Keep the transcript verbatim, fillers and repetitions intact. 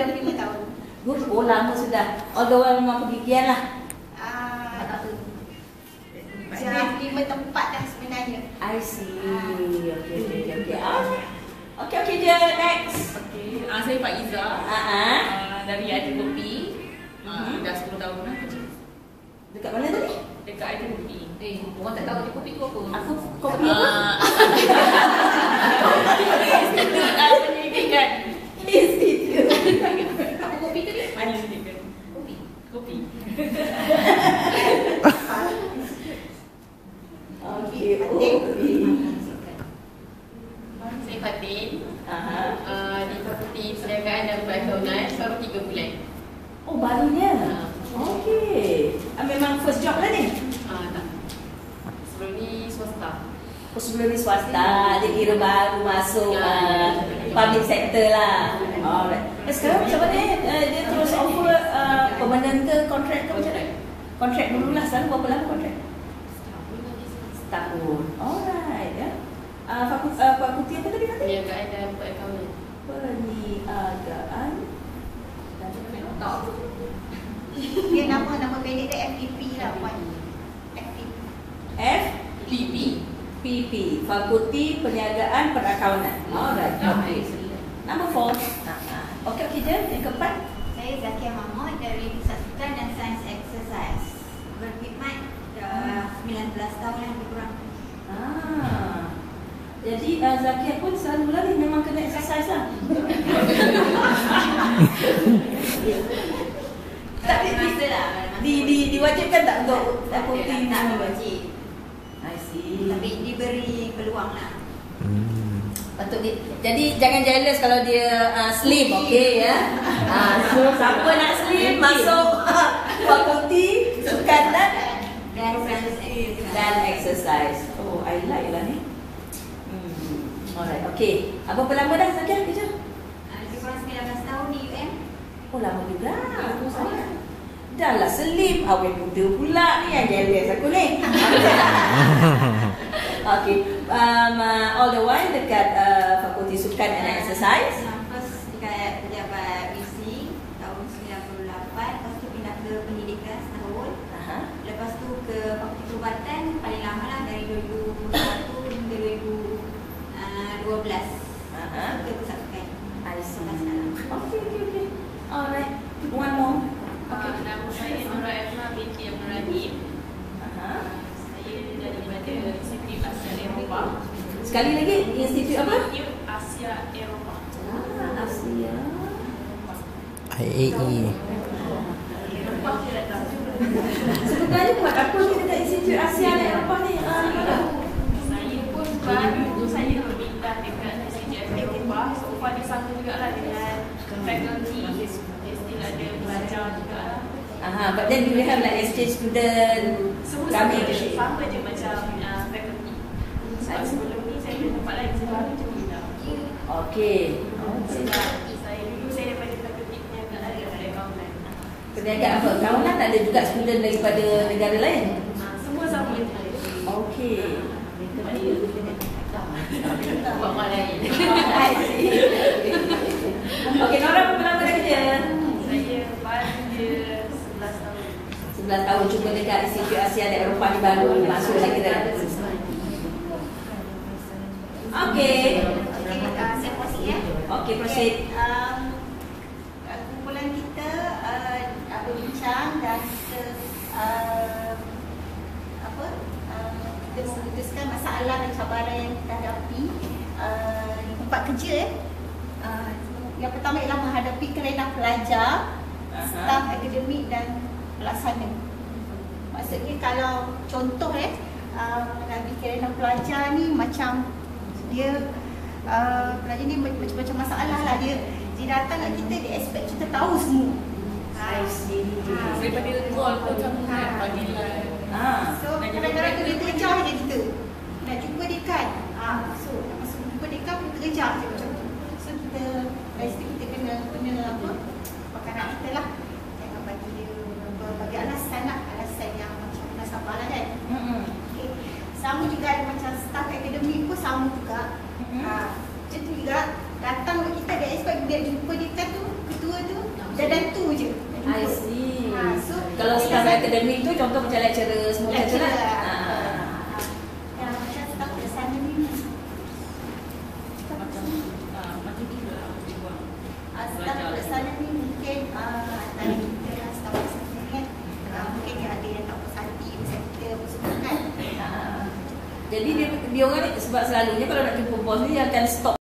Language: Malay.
dua puluh lima tahun. Oh, lama sudah. All the while memang pergi kian lah. Ah, jam lima tempat dah sebenarnya. I see. Okay, okay, okay, okay. Ah. Okay, okay je. Next. Okay. Ah, saya Pak Iza. Ah, ah. Uh, dari I T Kopi. Uh, dah sepuluh tahun lah kerja. Dekat mana tadi? Dekat I T Kopi. Eh, orang tak tahu I T Kopi tu apa? Aku kopi apa? Institut uh, Penyelidikan. Institut. Apa kopi tu ni? Penyelidikan. Kopi. Kopi. Okay, kopi. Saya Fatin. Aha. Uh, di Fakulti Perniagaan dan Perakaunan baru tiga bulan. Oh, barunya. Okay. Ah, memang first job lah ni? Ah, tak. Sebelum ni swasta. Oh, sebelum ni swasta, dia kira baru masuk Ya, uh, ya. public sector lah. Alright. Eh, sekarang macam mana uh, dia terus offer uh, permanent ke kontrak ke macam mana? Kontrak dulu lah, selalu berapa lama kontrak? Setahun. Alright, ya. Uh, fakulti, uh, fakulti apa tadi kata? Perniagaan dan Perakaunan. Perniagaan dan Tak. Dia nama nama pendek dia F P P lah puan. F P P. F P P. P P, Fakulti Perniagaan Perakaunan. Alright. Okay. Number four. Okey, okey je. Yang keempat. Saya Zakia Mahmud dari Pusat Sukan dan Sains Exercise. Berkhidmat dah sembilan belas tahun yang lebih kurang. Ah. Jadi uh, Zakia pun selalu lah ni memang kena exercise lah. Tak di, di, di, di, diwajibkan tak untuk fakulti tak nak wajib. I see. Tapi diberi peluang lah. Hmm. Patut di, jadi jangan jealous kalau dia uh, slim, okey ya. Ah, so siapa nak slim masuk fakulti sukan dan Dan sains dan exercise. Oh, I like lah ni. Hmm. Alright, okey. Apa lama dah Zakia kerja? Lebih kurang sembilan belas tahun di U M. Oh, lama juga. Aku saya. Dah lah selim, awet muda pula ni yang jealous aku ni. Okay, um, uh, all the while dekat uh, Fakulti Sukan and Exercise. First dekat pejabat U C tahun sembilan puluh lapan, lepas tu pindah ke pendidikan setahun. Aha. Lepas tu ke Fakulti Perubatan paling lama lah dari dua ribu satu hingga dua ribu dua belas. Aha. Ke Pusat Sukan. I see. Sampai sekarang. Okay, okay, okay. Alright, one more. Okay. Uh, nama saya Nora Efna binti Abdul Rahim. Aha. Saya daripada Institut Asia Eropah. Sekali lagi, institut apa? Institut Asia Eropah. Ah, Asia. I A E. Eropah dia datang. Sebenarnya buat apa ni dekat Institut Asia dan Eropah ni? Ah, Saya pun baru tu saya berpindah dekat Institut Asia Eropah. So far dia sama jugalah dengan faculty. Dia still ada belajar juga. Aha, but then you have like exchange student. Semua sama Kami je, sama je macam uh, faculty. Sebab sebelum ni saya ada tempat lain, saya baru je pindah. Okay. Sebab saya dulu saya daripada fakulti perniagaan dan perakaunan. Perniagaan apa? Kawanan tak ada juga student daripada negara lain? Uh, semua sama je. Okay. Buat orang lain. I see. Okay, Nora berapa lama dah kerja? Saya baru je sebelas tahun. sebelas tahun cuma dekat Institut Asia dan Eropah ni baru masuk lagi dah. Okay. Okay, uh, saya proceed ya. Okay, proceed. Okay, um, kumpulan kita uh, berbincang dan kita uh, apa? Uh, kita memutuskan masalah dan cabaran yang kita hadapi uh, di tempat kerja ya. Uh, yang pertama ialah menghadapi kelainan pelajar, staf akademik dan pelaksana. Maksudnya kalau contoh eh uh, menghadapi kelainan pelajar ni macam dia uh, pelajar ni macam-macam masalah lah. Dia dia datang kat kita, dia expect kita tahu semua. I see. Daripada call pun sama kan panggilan. Ah. So kadang-kadang tu dia terkejar je kita. Nak jumpa dia kan. Ah, so nak masuk jumpa dia kan, dia terkejar je macam tu. So kita dari situ kita kena kena apa? Pakanan kita lah. Jangan bagi dia bagi alasan lah, alasan yang macam nasabah lah kan. Mm-mm. Okay. Sama juga ada macam staff akademik pun sama juga. Mm-hmm. Ha, macam tu juga datang kat kita, dia expect dia jumpa dia kan tu, ketua tu akademik tu contoh macam lecturer semua macam tu lah. Lecturer. Ha. Yang macam staff bersama ni. Macam ah, macam tu lah dia buat. Ah, Staff bersama ni mungkin ah, antara kita lah staff bersama kan. Ah, Mungkin yang ada yang tak puas hati, berserta apa semua kan. Ah, Jadi dia, dia orang ni sebab selalunya kalau nak jumpa bos ni dia akan stop